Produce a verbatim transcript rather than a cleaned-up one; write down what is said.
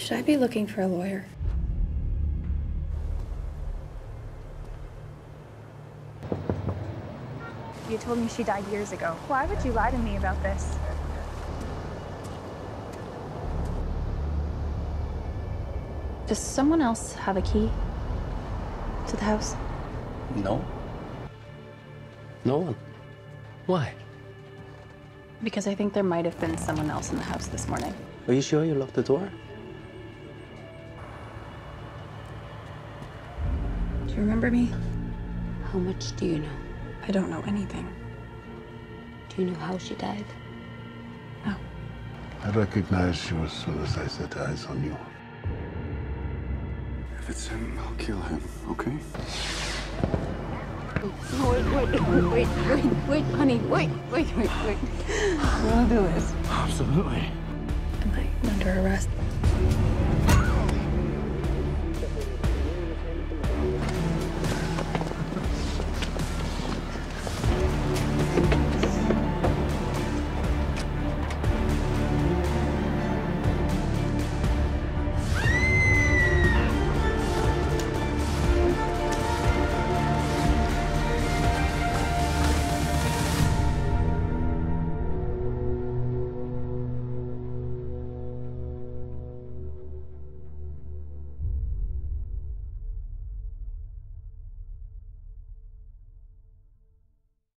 Should I be looking for a lawyer? You told me she died years ago. Why would you lie to me about this? Does someone else have a key to the house? No. No one. Why? Because I think there might have been someone else in the house this morning. Are you sure you locked the door? Do you remember me? How much do you know? I don't know anything. Do you know how she died? No. I recognized you as soon as I set eyes on you. If it's him, I'll kill him, okay? Wait, wait, wait, wait, wait, wait, honey, wait, wait, wait, wait. You wanna do this? Absolutely. Am I under arrest?